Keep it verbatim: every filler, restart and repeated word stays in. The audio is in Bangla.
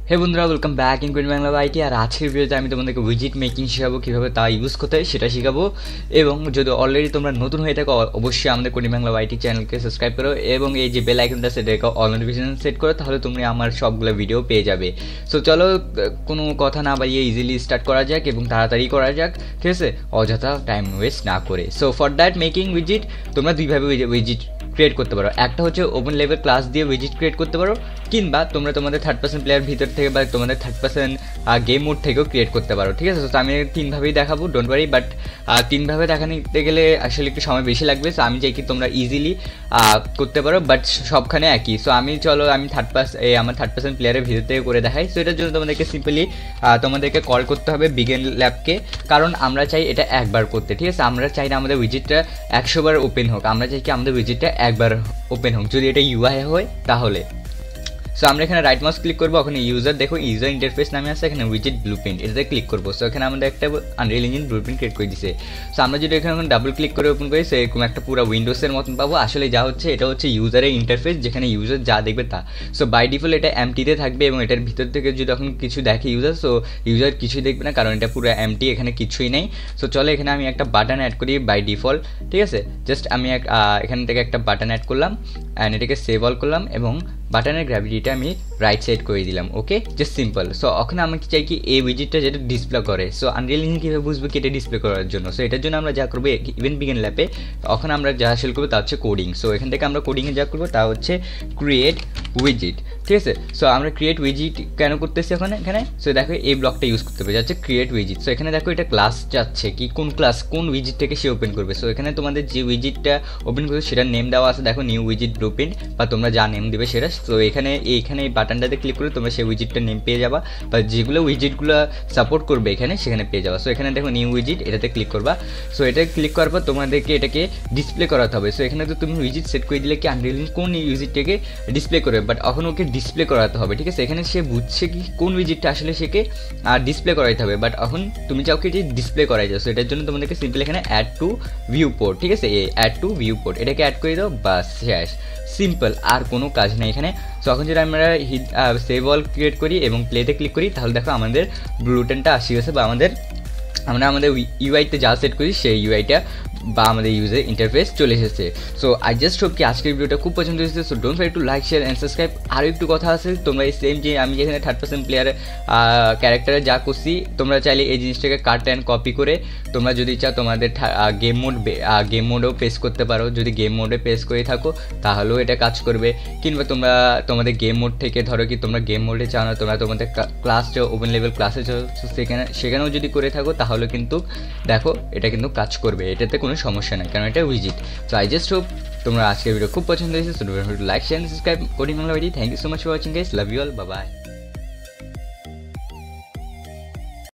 হে বন্ধুরা, welcome back in queen Bangla IT. আর আজকের ভিডিওতে আমি তোমাদেরকে উইজিট মেকিং শেখাবো, কীভাবে তা ইউজ করতে হয় সেটা শেখাবো। এবং যদি অলরেডি তোমরা নতুন হয়ে থাকো, অবশ্যই আমাদের কুইন বাংলা আইটি চ্যানেলকে সাবস্ক্রাইব করো এবং এই যে বেল আইকনটা সেটাকে অল নোটিফিকেশন সেট করো, তাহলে তুমি আমার সবগুলো ভিডিও পেয়ে যাবে। সো চলো, কোনো কথা না বাড়িয়ে ইজিলি স্টার্ট করা যাক এবং তাড়াতাড়ি করা যাক, ঠিক আছে, অযথা টাইম ওয়েস্ট না করে। সো ফর দ্যাট মেকিং উইজিট তোমরা দুইভাবে উইজিট ক্রিয়েট করতে পারো। একটা হচ্ছে ওপেন লেভেল ক্লাস দিয়ে উইজিট ক্রিয়েট করতে পারো, কিংবা তোমরা তোমাদের থার্ড পার্সেন্ট প্লেয়ার ভিতর থেকে বা তোমাদের থার্ড পার্সেন্ট গেম মোড থেকেও ক্রিয়েট করতে পারো, ঠিক আছে। তো আমি তিনভাবেই দেখাবো, ডোন্ট ওয়ারি। বাট তিনভাবে দেখাতে গেলে আসলে একটু সময় বেশি লাগবে। সো আমি চাই কি তোমরা ইজিলি করতে পারো, বাট সবখানে একই। সো আমি চলো আমি থার্ড পার্স এই আমার থার্ড পার্সেন্ট প্লেয়ারের ভিতর থেকে করে দেখাই। সো এটার জন্য তোমাদেরকে সিম্পলি তোমাদেরকে কল করতে হবে বিগিন ল্যাবকে, কারণ আমরা চাই এটা একবার করতে, ঠিক আছে। আমরা চাই না আমাদের উইজিটটা একশো বার ওপেন হোক, আমরা চাই কি আমাদের উইজিটটা একবার ওপেন হোক। যদি এটা ইউআই হয় তাহলে সো আমরা এখানে রাইট মাউস ক্লিক করবো, ওখানে ইউজার দেখো ইউজার ইন্টারফেস নামে আছে, এখানে উইজিট ব্লুপ্রিন্ট এটাতে ক্লিক করবো। সো এখানে আমাদের একটা আনরিয়েল ইঞ্জিন ব্লুপ্রিন্ট ক্রিয়েট করে দিছে। সো আমরা যদি এখানে ডাবল ক্লিক করে ওপেন করি, সো এরকম একটা পুরো উইন্ডোজের মতন পাবো। আসলে যা হচ্ছে এটা হচ্ছে ইউজারের ইন্টারফেস, যেখানে ইউজার যা দেখবে তা। সো বাই ডিফল্ট এটা এমটিতে থাকবে এবং এটার ভিতর থেকে যদি এখন কিছু দেখে ইউজার, সো ইউজার কিছুই দেখবে না, কারণ এটা পুরো এমটি, এখানে কিছুই নেই। সো চলো এখানে আমি একটা বাটন অ্যাড করি বাই ডিফল্ট, ঠিক আছে। জাস্ট আমি এখান থেকে একটা বাটন অ্যাড করলাম অ্যান্ড এটাকে সেভ অল করলাম এবং বাটনের গ্র্যাভিটিটা আমি রাইট সাইড করে দিলাম। ওকে, জাস্ট সিম্পল। সো ওখানে আমি চাই কি এই উইজিটটা যেটা ডিসপ্লে করে। সো আনরিয়েল ইঞ্জিন কীভাবে বুঝবো কি এটা ডিসপ্লে করার জন্য? সো এটার জন্য আমরা যা করবো ইভেন্ট বিগিন ল্যাপে, ওখানে আমরা যা হাসিল করবো তা হচ্ছে কোডিং। সো এখান থেকে আমরা কোডিংয়ে যা করবো তা হচ্ছে ক্রিয়েট উইজিট, ঠিক আছে। সো আমরা ক্রিয়েট উইজিট কেন করতেছি ওখানে এখানে সো দেখো এই ব্লকটা ইউজ করতে হবে, যাচ্ছে ক্রিয়েট উইজিট। সো এখানে দেখো এটা ক্লাস যাচ্ছে কি কোন ক্লাস কোন উইজিট থেকে সে ওপেন করবে। সো এখানে তোমাদের যে উইজিটটা ওপেন করবে সেটার নেম দেওয়া আছে, দেখো নিউ উইজিট ব্লুপ্রিন্ট, বা তোমরা যা নেম দেবে সেটা। তো এখানে এইখানে এই বাটনটাতে ক্লিক করে তোমরা সেই উইজিটটার নেম পেয়ে যাবা, বা যেগুলো উইজিটগুলো সাপোর্ট করবে এখানে সেখানে পেয়ে যাবা। সো এখানে দেখো নিউ উইজিট, এটাতে ক্লিক করবা। সো এটা ক্লিক করার পর তোমাদেরকে এটাকে ডিসপ্লে করাতে হবে। সো এখানে তো তুমি উইজিট সেট করে দিলে কি আনরিয়েল ইঞ্জিন কোন উইজিটটাকে ডিসপ্লে করবে, বাট এখন ওকে ডিসপ্লে করাতে হবে, ঠিক আছে। এখানে সে বুঝছে কি কোন উইজিটটা আসলে সেকে ডিসপ্লে করাইতে হবে, বাট এখন তুমি চাও কি যে ডিসপ্লে করাই যাও। সো এটার জন্য তোমাদেরকে সিম্পল এখানে অ্যাড টু ভিউ পোর্ট, ঠিক আছে, এই অ্যাড টু ভিউ পোর্ট এটাকে অ্যাড করে দাও, বাস শেষ, সিম্পল, আর কোনো কাজ নেই এখানে। সো এখন যদি আমরা সেভ অল ক্রিয়েট করি এবং প্লেতে ক্লিক করি, তাহলে দেখো আমাদের ব্লুটেনটা আসি গেছে, বা আমাদের আমরা আমাদের ইউআইতে যা সেট করি সেই ইউআইটা বা আমাদের ইউজার ইন্টারফেস চলে এসেছে। সো আই জাস্ট হোপ কি আজকের ভিডিওটা খুব পছন্দ হয়েছে। So don't forget to like share and subscribe. আরও একটু কথা আছে, তোমরা এই সেম যে আমি যেখানে থার্ড পার্সেন্ট প্লেয়ার ক্যারেক্টারে যা করছি, তোমরা চাইলে এই জিনিসটাকে কাট অ্যান্ড কপি করে তোমরা যদি চাও তোমাদের গেম মোড গেম মোডেও পেস করতে পারো। যদি গেম মোডে পেস করে থাকো তাহলেও এটা কাজ করবে, কিংবা তোমরা তোমাদের গেম মোড থেকে ধরো কি তোমরা গেম মোডে চাও না, তোমরা তোমাদের ক্লাসটা ওপেন লেভেল ক্লাসে চাও, সেখানে সেখানেও যদি করে থাকো তাহলে কিন্তু দেখো এটা কিন্তু কাজ করবে, এটাতে কোনো সমস্যা নাই, কারণ এটা উইজিট। সো আই জাস্ট হোপ তোমরা আজকের ভিডিও খুব পছন্দ হয়েছে। So don't forget to like share subscribe coding Bangla video. Thank you so much for watching guys, love you all, bye by.